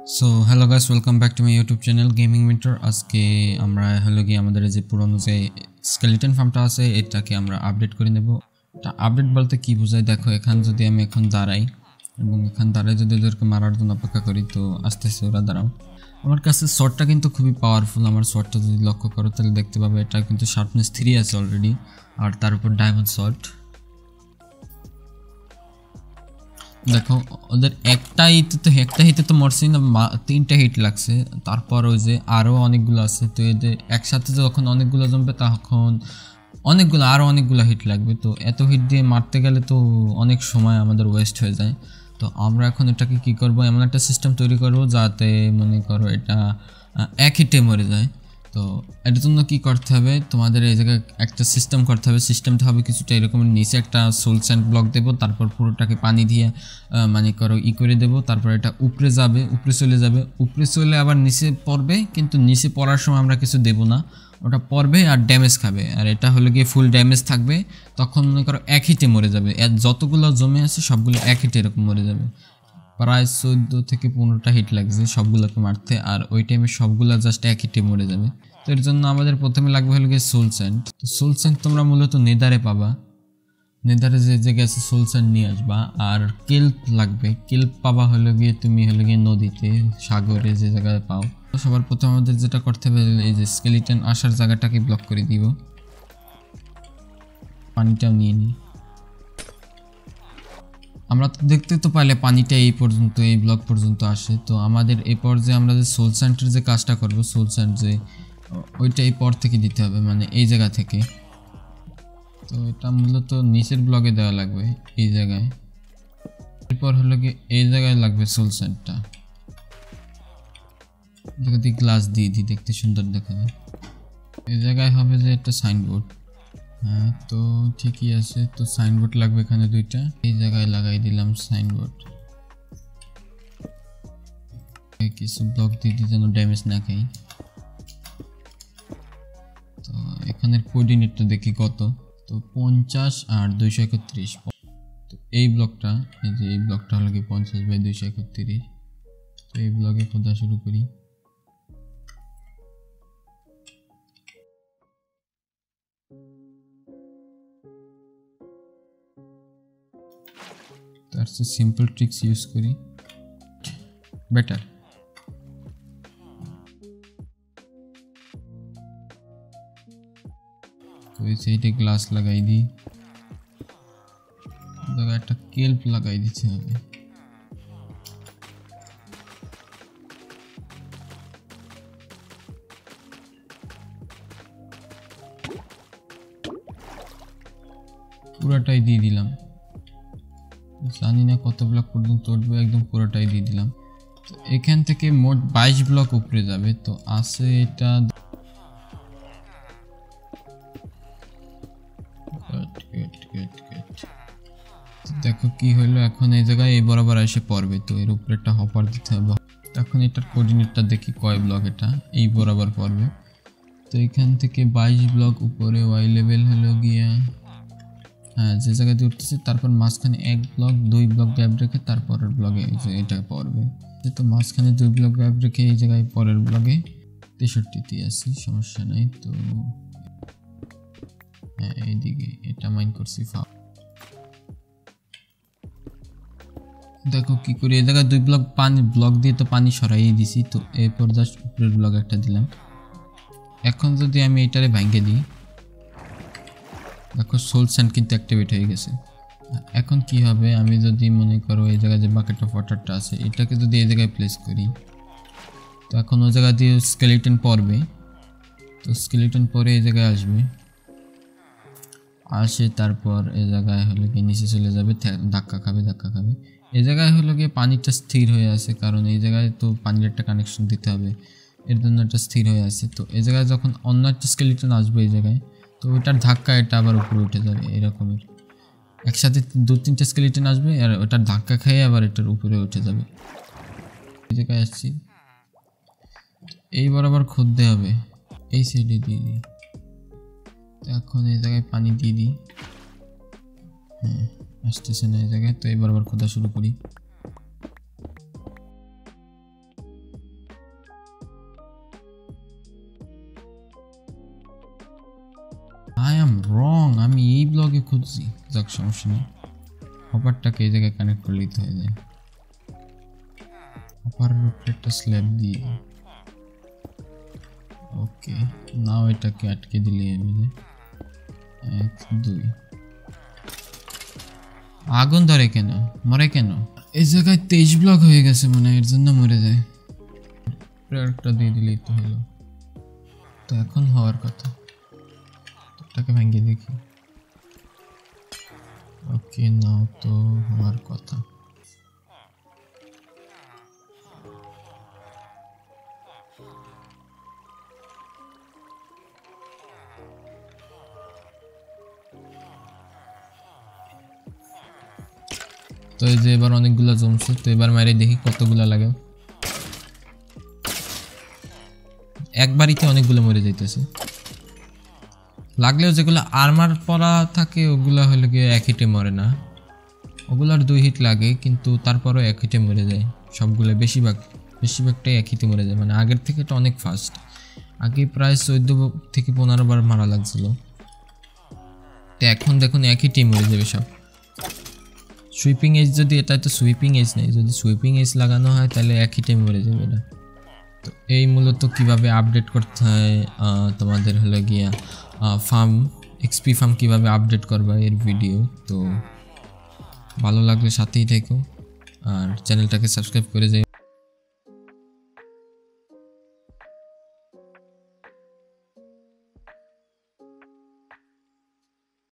So hello guys, welcome back to my YouTube channel gaming mentor. আজকে আমরা হলো গিয়ে আমাদের যে পুরনো যে স্কেলিটন ফার্মটা আছে এটাকে আমরা আপডেট করে নেব। এটা আপডেট বলতে কি বোঝায় দেখো, এখান যদি আমি এখন দাঁড়াই এবং এখান দাঁড়ায় যদি ওদেরকে মারার জন্য অপেক্ষা করি তো আস্তে আস্তে ওরা দাঁড়াও। আমার কাছে শটটা কিন্তু খুবই পাওয়ারফুল। আমার শটটা যদি লক্ষ্য করো তাহলে দেখতে পাবে এটা কিন্তু শার্পনেস 3 আছে অলরেডি, আর তার উপর ডায়মন্ড শট। দেখো ওদের একটা হিটে তো মরছি না, 3টা হিট লাগছে। তারপর ওই যে আরও অনেকগুলো আছে, তো এদের একসাথে যখন অনেকগুলো জমবে তখন আরও অনেকগুলো হিট লাগবে। তো এত হিট দিয়ে মারতে গেলে তো অনেক সময় আমাদের ওয়েস্ট হয়ে যায়। তো আমরা এখন এটাকে কি করব, এমন একটা সিস্টেম তৈরি করব যাতে মনে করো এটা এক হিটে মরে যায়। তো এটার জন্য কী করতে হবে, তোমাদের এই জায়গায় একটা সিস্টেম করতে হবে। সিস্টেমটা হবে কিছুটা এরকম, নিচে একটা সোল স্যান্ড ব্লক দেবো, তারপর পুরোটাকে পানি দিয়ে মানে করো করে দেবো। তারপর এটা উপরে চলে যাবে, উপরে চলে আবার নিচে পড়বে, কিন্তু নিচে পড়ার সময় আমরা কিছু দেবো না, ওটা পড়বে আর ড্যামেজ খাবে। আর এটা হলো গিয়ে ফুল ড্যামেজ থাকবে, তখন মনে করো এক হিটে মরে যাবে। যতগুলো জমে আছে সবগুলো এক হিটে এরকম মরে যাবে। প্রায় 14 থেকে 15টা হিট লাগছে সবগুলোকে মারতে, আর ওই টাইমে সবগুলো জাস্ট এক হিটে মরে যাবে। তো এর জন্য আমাদের প্রথমে লাগবে হলো গিয়ে সোল স্যান্ড। তো সোল স্যান্ড তোমরা মূলত নেদারে পাবা, নেদারে যে জায়গায় আছে সোল স্যান্ড নিয়ে আসবা। আর কেল্প লাগবে, কেল্প পাবা হলো গিয়ে তুমি হলো গিয়ে নদীতে, সাগরে যে জায়গায় পাও। তো সবার প্রথমে আমাদের যেটা করতে হবে, এই যে স্কেলিটন আসার জায়গাটাকে ব্লক করে দিব। পানিটাও নিয়ে নিই। আমরা তো দেখতে তো পাইলে পানিটা এই পর্যন্ত, এই ব্লক পর্যন্ত আসে। তো আমাদের এই পর্যায়ে আমরা যে সোল স্যান্ডের যে কাজটা করব, সোল স্যান্ড যে ওইটা এই পর থেকে দিতে হবে, মানে এই জায়গা থেকে। তো এটা মূলত নিচের ব্লকে দেওয়া লাগবে এই জায়গায়। এরপর হলো কি এই জায়গায় লাগবে সোল স্যান্ডটা, যদি গ্লাস দিয়ে দিই দেখতে সুন্দর দেখাবে। এই জায়গায় হবে যে একটা সাইনবোর্ড। হ্যাঁ, তো ঠিকই আছে। তো সাইনবোর্ড লাগবে এখানে দুইটা, এই জায়গায় লাগাই দিলাম সাইনবোর্ড। কিছু ব্লক দিয়ে দিই যেন ড্যামেজ না খাই। তো এখানের কোঅর্ডিনেটটা দেখি কত, তো 50 আর 231। তো এই ব্লকটা, এই যে এই ব্লকটা হলো কি 50/231। তো এই ব্লকে খোঁজা শুরু করি। তার চেয়ে সিম্পল ট্রিক্স ইউজ করি বেটার। তো এই সাইডে গ্লাস লাগাই দিই, একটা কেল্প লাগাই দিতে হবে। পুরাটাই দিয়ে দিলাম, জানি না কত ব্লক পর্যন্ত উঠবে, একদম পুরোটাই দিয়ে দিলাম। তো এখান থেকে মোট 22 ব্লক উপরে যাবে। তো আছে এটা দেখো কি হলো, এখন এই জায়গায় এই বরাবর এসে পড়বে। তো এর উপরে একটা হপার দিতে হবে। এখন এটার কোঅর্ডিনেটটা দেখি কয় ব্লক, এটা এই বরাবর পড়বে। তো এখান থেকে 22 ব্লক উপরে ওয়াই লেভেল হলো গিয়া, হ্যাঁ যে জায়গা দিয়ে উঠতেছে, তারপর মাঝখানে 1 ব্লক 2 ব্লক গ্যাপ রেখে তারপরের ব্লকে এটা পড়বে। তো মাঝখানে 2 ব্লক গ্যাপ রেখে এই জায়গায় পরের ব্লকে 63তে আসি, সমস্যা নাই। তো হ্যাঁ এইদিকে এটা মাইন করছি ফাও। দেখো কি করি, এই জায়গায় 2 ব্লক পানি ব্লক দিয়ে তো পানি সরাইয়ে দিছি। তো এরপর জাস্ট উপরের ব্লক একটা দিলাম। এখন যদি আমি এটারে ভাঙিয়ে দিই, দেখো সোল স্যান্ড কিন্তু অ্যাক্টিভেট হয়ে গেছে। এখন কি হবে, আমি যদি মনে করো এই জায়গায় যে বাকেট অফ ওয়াটারটা আছে এটাকে যদি এই জায়গায় প্লেস করি, তো এখন ওই জায়গা দিয়ে স্কেলিটন পড়বে। তো স্কেলিটন পরে এই জায়গায় আসে, তারপর এই জায়গায় হলো গিয়ে নিচে চলে যাবে, ধাক্কা খাবে। এই জায়গায় হলো গিয়ে পানিটা স্থির হয়ে আছে, কারণ এই জায়গায় তো পানির একটা কানেকশন দিতে হবে, এর জন্য এটা স্থির হয়ে আছে। তো এই জায়গায় যখন অন্য একটা স্কেলিটন আসবে এই জায়গায়, তো ওইটার ধাক্কা এটা আবার উপরে উঠে যাবে। এরকমের একসাথে 2-3টা স্কেলিটন আসবে আর ওটার ধাক্কা খেয়ে আবার এটার উপরে উঠে যাবে। এই জায়গায় আসছি, এই বরাবর খুঁজতে হবে, এই সাইডে দিয়ে দিই। এখন এই জায়গায় পানি দিয়ে দিই। হ্যাঁ আসতেছে না এই জায়গায়, তো এবার আবার খোঁজা শুরু করি। রং, আমি এই ব্লগে খুঁজছি। যাক সমস্যা নেই, হপারটাকে এই জায়গায় কানেক্ট করলেই তো হয়ে যায়। হপারের উপরে একটা স্ল্যাব দিয়ে, ওকে নাও এটাকে আটকে দিলে হবে। 1 2 আগুন ধরে কেন, মরে কেন? এই জায়গায় 23 ব্লক হয়ে গেছে মনে হয়, এর জন্য মরে যায়। একটা দিয়ে দিলেই তো হলো। তো এখন হওয়ার কথা, এটাকে ভেঙে দেখি। ওকে নাও তো হওয়ার কথা। তো এই যে এবার অনেকগুলা জমছে, তো এবার মারে দেখি কতগুলা লাগে। একবারিতে অনেকগুলো মরে যাইতেছে। লাগলেও যেগুলো আর্মার পরা থাকে ওগুলা হলে গিয়ে এক হিটে মরে না, ওগুলার 2 হিট লাগে, কিন্তু তারপরও এক হিটে মরে যায় সবগুলো। বেশিরভাগটাই এক হিটে মরে যায়, মানে আগের থেকে এটা অনেক ফাস্ট। আগে প্রায় 14 থেকে 15 বার মারা লাগছিল, তো এখন দেখুন এক হিটেই মরে যাবে সব। সুইপিং এজ যদি, এটা তো সুইপিং এজ নেই, যদি সুইপিং এজ লাগানো হয় তাহলে এক হিটে মরে যাবে এটা। তো এই মূলত কিভাবে আপডেট করতে হয় তোমাদের হলো গিয়া ফার্ম, এক্সপি ফার্ম কিভাবে আপডেট করবা এর ভিডিও। তো ভালো লাগলে সাথেই থেকো আর চ্যানেলটাকে সাবস্ক্রাইব করে যাই।